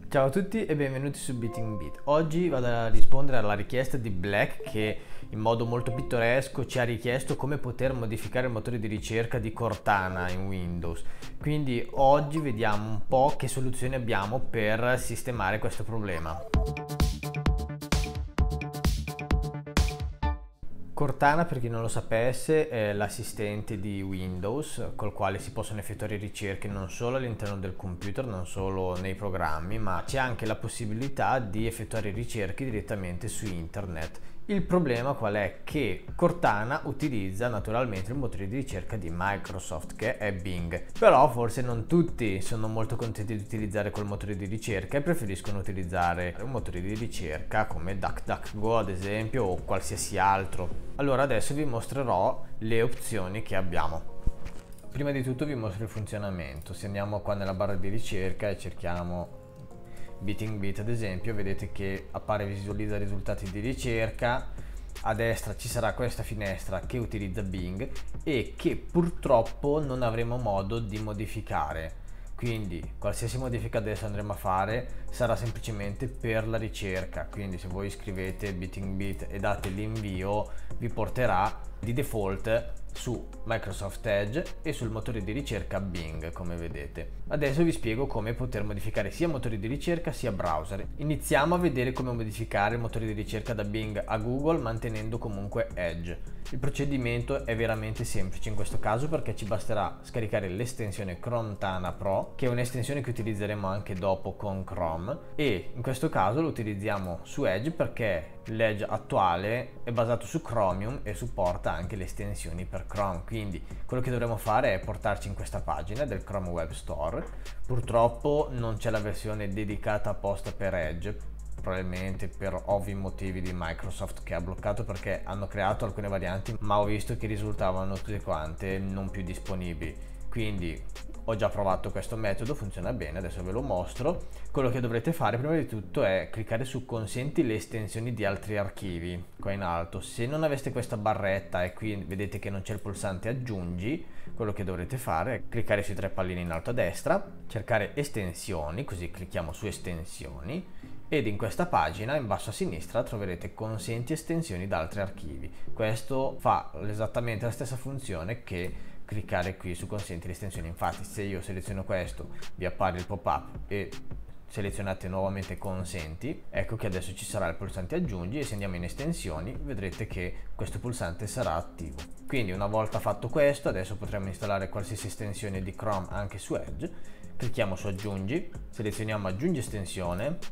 Ciao a tutti e benvenuti su Beating Beat. Oggi vado a rispondere alla richiesta di Black che in modo molto pittoresco ci ha richiesto come poter modificare il motore di ricerca di Cortana in Windows. Quindi oggi vediamo un po' che soluzioni abbiamo per sistemare questo problema. Cortana, per chi non lo sapesse, è l'assistente di Windows col quale si possono effettuare ricerche non solo all'interno del computer, non solo nei programmi, ma c'è anche la possibilità di effettuare ricerche direttamente su internet. Il problema qual è? Che Cortana utilizza naturalmente il motore di ricerca di Microsoft, che è Bing. Però forse non tutti sono molto contenti di utilizzare quel motore di ricerca e preferiscono utilizzare un motore di ricerca come DuckDuckGo ad esempio o qualsiasi altro. Allora adesso vi mostrerò le opzioni che abbiamo. Prima di tutto vi mostro il funzionamento. Se andiamo qua nella barra di ricerca e cerchiamo Beating Beat ad esempio, vedete che appare visualizza i risultati di ricerca. A destra ci sarà questa finestra che utilizza Bing e che purtroppo non avremo modo di modificare. Quindi qualsiasi modifica adesso andremo a fare sarà semplicemente per la ricerca. Quindi se voi scrivete Beating Beat e date l'invio, vi porterà di default su Microsoft Edge e sul motore di ricerca Bing, come vedete. Adesso vi spiego come poter modificare sia motori di ricerca sia browser. Iniziamo a vedere come modificare il motore di ricerca da Bing a Google mantenendo comunque Edge. Il procedimento è veramente semplice in questo caso perché ci basterà scaricare l'estensione Cortana Pro, che è un'estensione che utilizzeremo anche dopo con Chrome, e in questo caso lo utilizziamo su Edge perché l'Edge attuale è basato su Chromium e supporta anche le estensioni per Chrome. Quindi quello che dovremo fare è portarci in questa pagina del Chrome Web Store. Purtroppo non c'è la versione dedicata apposta per Edge, probabilmente per ovvi motivi di Microsoft che ha bloccato, perché hanno creato alcune varianti ma ho visto che risultavano tutte quante non più disponibili. Quindi ho già provato questo metodo, funziona bene, adesso ve lo mostro. Quello che dovrete fare prima di tutto è cliccare su consenti le estensioni di altri archivi qua in alto. Se non aveste questa barretta e qui vedete che non c'è il pulsante aggiungi, quello che dovrete fare è cliccare sui tre pallini in alto a destra, cercare estensioni, così clicchiamo su estensioni ed in questa pagina in basso a sinistra troverete consenti estensioni da altri archivi. Questo fa esattamente la stessa funzione che cliccare qui su consenti le estensioni. Infatti se io seleziono questo vi appare il pop-up e selezionate nuovamente consenti, ecco che adesso ci sarà il pulsante aggiungi e se andiamo in estensioni vedrete che questo pulsante sarà attivo. Quindi una volta fatto questo adesso potremo installare qualsiasi estensione di Chrome anche su Edge. Clicchiamo su aggiungi, selezioniamo aggiungi estensione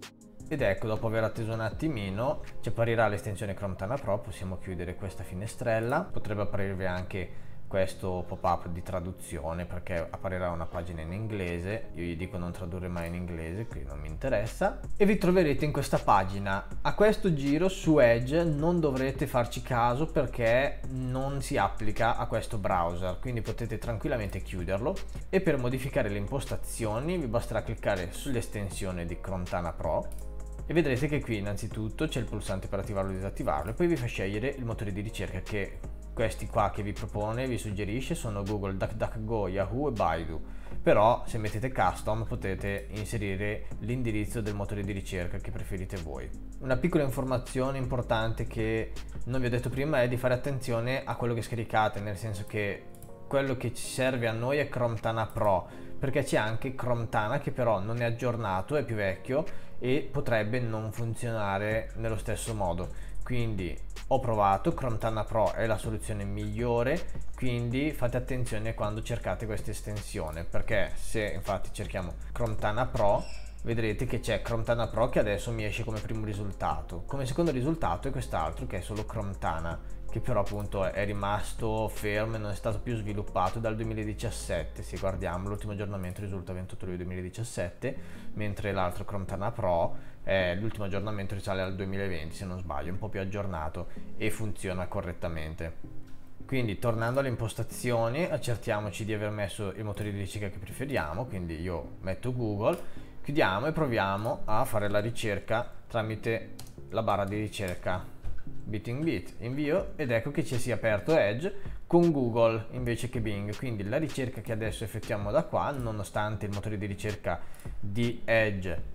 ed ecco, dopo aver atteso un attimino ci apparirà l'estensione Cortana Pro. Possiamo chiudere questa finestrella, potrebbe apparirvi anche questo pop-up di traduzione perché apparirà una pagina in inglese. Io gli dico non tradurre mai in inglese, qui non mi interessa, e vi troverete in questa pagina. A questo giro su Edge non dovrete farci caso perché non si applica a questo browser, quindi potete tranquillamente chiuderlo. E per modificare le impostazioni vi basterà cliccare sull'estensione di Cortana Pro e vedrete che qui innanzitutto c'è il pulsante per attivarlo o disattivarlo e poi vi fa scegliere il motore di ricerca, che questi qua che vi propone, vi suggerisce, sono Google, DuckDuckGo, Yahoo e Baidu. Però se mettete custom potete inserire l'indirizzo del motore di ricerca che preferite voi. Una piccola informazione importante che non vi ho detto prima è di fare attenzione a quello che scaricate, nel senso che quello che ci serve a noi è Cortana Pro, perché c'è anche Cortana che però non è aggiornato, è più vecchio e potrebbe non funzionare nello stesso modo. Quindi ho provato, Cortana Pro è la soluzione migliore, quindi fate attenzione quando cercate questa estensione, perché se infatti cerchiamo Cortana Pro vedrete che c'è Cortana Pro che adesso mi esce come primo risultato. Come secondo risultato è quest'altro che è solo Cortana, che però appunto è rimasto fermo e non è stato più sviluppato dal 2017. Se guardiamo l'ultimo aggiornamento risulta 28 luglio 2017, mentre l'altro Cortana Pro l'ultimo aggiornamento risale al 2020 se non sbaglio, un po' più aggiornato e funziona correttamente. Quindi tornando alle impostazioni accertiamoci di aver messo il motore di ricerca che preferiamo, quindi io metto Google, chiudiamo e proviamo a fare la ricerca tramite la barra di ricerca Beating Beat, invio ed ecco che ci si è aperto Edge con Google invece che Bing. Quindi la ricerca che adesso effettuiamo da qua, nonostante il motore di ricerca di Edge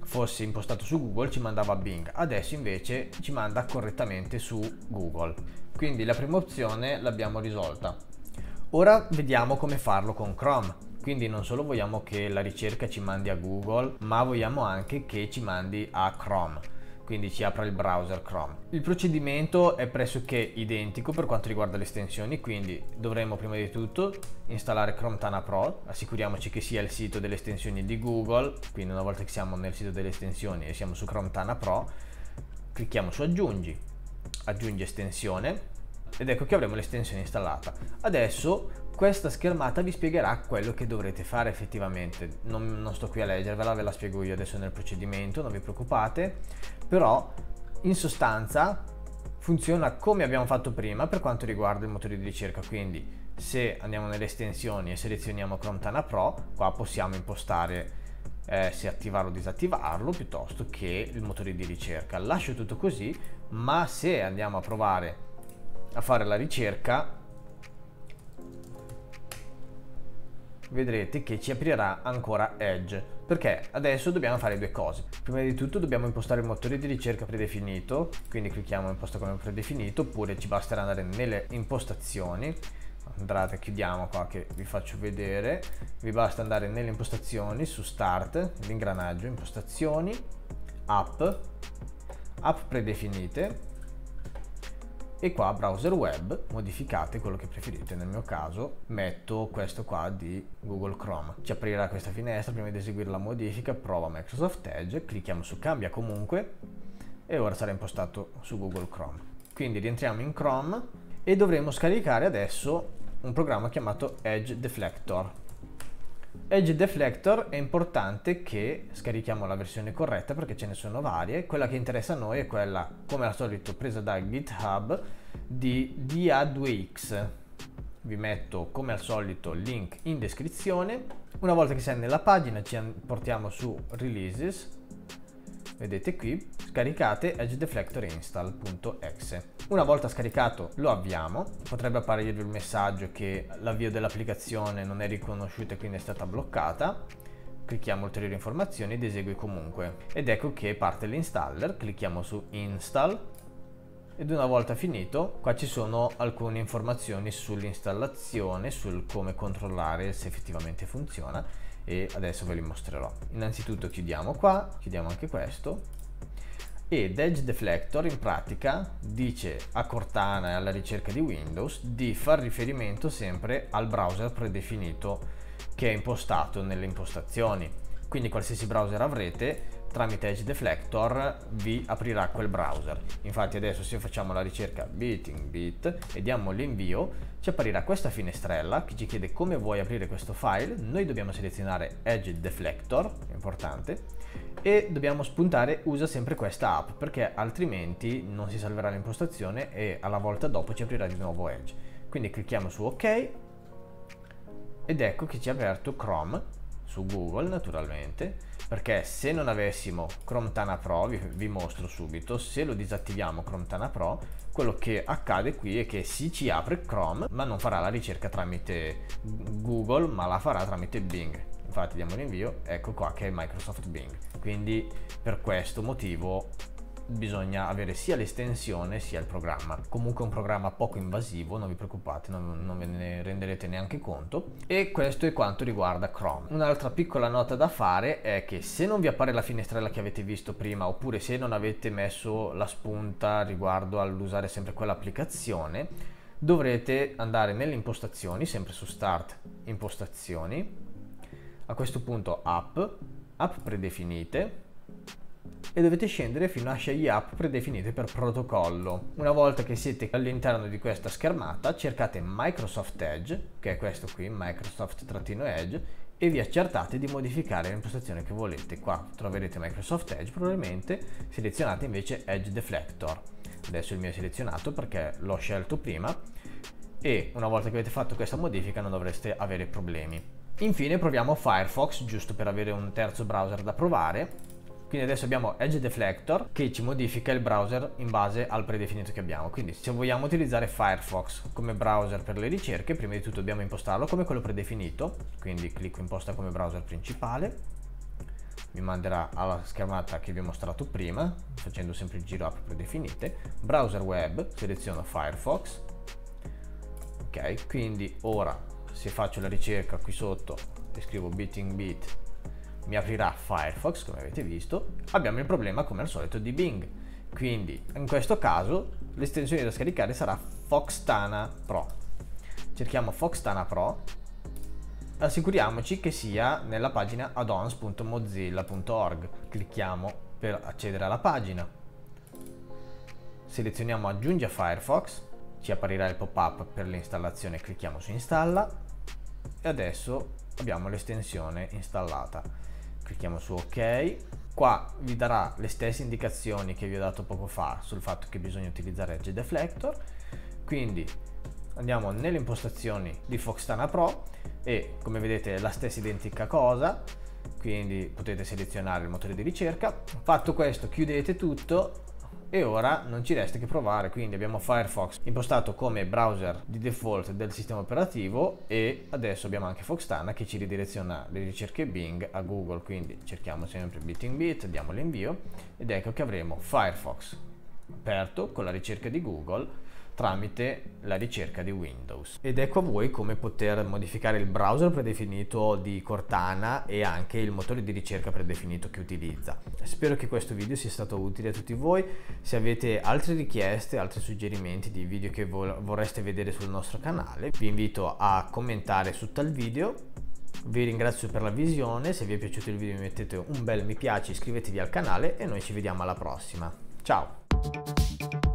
fosse impostato su Google ci mandava Bing, adesso invece ci manda correttamente su Google. Quindi la prima opzione l'abbiamo risolta. Ora vediamo come farlo con Chrome. Quindi non solo vogliamo che la ricerca ci mandi a Google, ma vogliamo anche che ci mandi a Chrome, quindi ci apra il browser Chrome. Il procedimento è pressoché identico per quanto riguarda le estensioni, quindi dovremo prima di tutto installare Chrome Tana Pro, assicuriamoci che sia il sito delle estensioni di Google, quindi una volta che siamo nel sito delle estensioni e siamo su Chrome Tana Pro, clicchiamo su aggiungi estensione, ed ecco che avremo l'estensione installata. Adesso questa schermata vi spiegherà quello che dovrete fare effettivamente. Non sto qui a leggervela, ve la spiego io adesso nel procedimento, non vi preoccupate, però in sostanza funziona come abbiamo fatto prima per quanto riguarda il motore di ricerca. Quindi se andiamo nelle estensioni e selezioniamo Chrome Tana Pro, qua possiamo impostare se attivarlo o disattivarlo, piuttosto che il motore di ricerca. Lascio tutto così, ma se andiamo a provare a fare la ricerca, vedrete che ci aprirà ancora Edge, perché adesso dobbiamo fare due cose. Prima di tutto dobbiamo impostare il motore di ricerca predefinito, quindi clicchiamo imposta come predefinito, oppure ci basterà andare nelle impostazioni. Andate, chiudiamo qua che vi faccio vedere. Vi basta andare nelle impostazioni, su Start, l'ingranaggio, impostazioni, app predefinite, e qua browser web, modificate quello che preferite. Nel mio caso metto questo qua di Google Chrome. Ci aprirà questa finestra. Prima di eseguire la modifica prova Microsoft Edge, clicchiamo su cambia comunque e ora sarà impostato su Google Chrome. Quindi rientriamo in Chrome e dovremo scaricare adesso un programma chiamato Edge Deflector. Edge Deflector è importante che scarichiamo la versione corretta perché ce ne sono varie. Quella che interessa a noi è quella, come al solito, presa da GitHub di DA2X. Vi metto come al solito il link in descrizione. Una volta che siamo nella pagina ci portiamo su Releases. Vedete qui, scaricate Edge Deflector install.exe. Una volta scaricato lo avviamo, potrebbe apparirvi il messaggio che l'avvio dell'applicazione non è riconosciuto e quindi è stata bloccata. Clicchiamo ulteriori informazioni ed esegui comunque. Ed ecco che parte l'installer, clicchiamo su Install ed una volta finito qua ci sono alcune informazioni sull'installazione, sul come controllare se effettivamente funziona, e adesso ve li mostrerò. Innanzitutto chiudiamo qua, chiudiamo anche questo, ed Edge Deflector in pratica dice a Cortana e alla ricerca di Windows di far riferimento sempre al browser predefinito che è impostato nelle impostazioni. Quindi qualsiasi browser avrete, tramite Edge Deflector vi aprirà quel browser. Infatti adesso se facciamo la ricerca Bit e diamo l'invio, ci apparirà questa finestrella che ci chiede come vuoi aprire questo file. Noi dobbiamo selezionare Edge Deflector, è importante, e dobbiamo spuntare usa sempre questa app, perché altrimenti non si salverà l'impostazione e alla volta dopo ci aprirà di nuovo Edge. Quindi clicchiamo su OK ed ecco che ci ha aperto Chrome su Google, naturalmente, perché se non avessimo Chrome Tana Pro, vi mostro subito, se lo disattiviamo Chrome Tana Pro, quello che accade qui è che sì, ci apre Chrome, ma non farà la ricerca tramite Google, ma la farà tramite Bing. Infatti diamo l'invio, ecco qua che è Microsoft Bing. Quindi per questo motivo bisogna avere sia l'estensione sia il programma. Comunque è un programma poco invasivo, non vi preoccupate, non ve ne renderete neanche conto. E questo è quanto riguarda Chrome. Un'altra piccola nota da fare è che se non vi appare la finestrella che avete visto prima, oppure se non avete messo la spunta riguardo all'usare sempre quell'applicazione, dovrete andare nelle impostazioni, sempre su Start, impostazioni, a questo punto app predefinite, e dovete scendere fino a scegli app predefinite per protocollo. Una volta che siete all'interno di questa schermata, cercate Microsoft Edge, che è questo qui, Microsoft-Edge, e vi accertate di modificare l'impostazione che volete. Qua troverete Microsoft Edge, probabilmente selezionate invece Edge Deflector. Adesso il mio è selezionato perché l'ho scelto prima, e una volta che avete fatto questa modifica non dovreste avere problemi. Infine proviamo Firefox, giusto per avere un terzo browser da provare. Quindi adesso abbiamo Edge Deflector che ci modifica il browser in base al predefinito che abbiamo. Quindi se vogliamo utilizzare Firefox come browser per le ricerche, prima di tutto dobbiamo impostarlo come quello predefinito. Quindi clicco imposta come browser principale. mi manderà alla schermata che vi ho mostrato prima, facendo sempre il giro app predefinite. Browser web, seleziono Firefox. Ok, quindi ora se faccio la ricerca qui sotto e scrivo BeatingBeat, mi aprirà Firefox, come avete visto. Abbiamo il problema come al solito di Bing, quindi in questo caso l'estensione da scaricare sarà Foxtana Pro. Cerchiamo Foxtana Pro, assicuriamoci che sia nella pagina addons.mozilla.org. Clicchiamo per accedere alla pagina, selezioniamo aggiungi a Firefox, ci apparirà il pop-up per l'installazione, clicchiamo su installa e adesso abbiamo l'estensione installata. Clicchiamo su ok, qua vi darà le stesse indicazioni che vi ho dato poco fa sul fatto che bisogna utilizzare Edge Deflector. Quindi andiamo nelle impostazioni di Foxtana Pro e come vedete è la stessa identica cosa, quindi potete selezionare il motore di ricerca. Fatto questo chiudete tutto e ora non ci resta che provare. Quindi abbiamo Firefox impostato come browser di default del sistema operativo e adesso abbiamo anche Foxtana che ci ridireziona le ricerche Bing a Google. Quindi cerchiamo sempre BeatingBeat, diamo l'invio ed ecco che avremo Firefox aperto con la ricerca di Google tramite la ricerca di Windows. Ed ecco a voi come poter modificare il browser predefinito di Cortana e anche il motore di ricerca predefinito che utilizza. Spero che questo video sia stato utile a tutti voi. Se avete altre richieste, altri suggerimenti di video che vorreste vedere sul nostro canale, vi invito a commentare sotto al video. Vi ringrazio per la visione, se vi è piaciuto il video mettete un bel mi piace, iscrivetevi al canale e noi ci vediamo alla prossima. Ciao!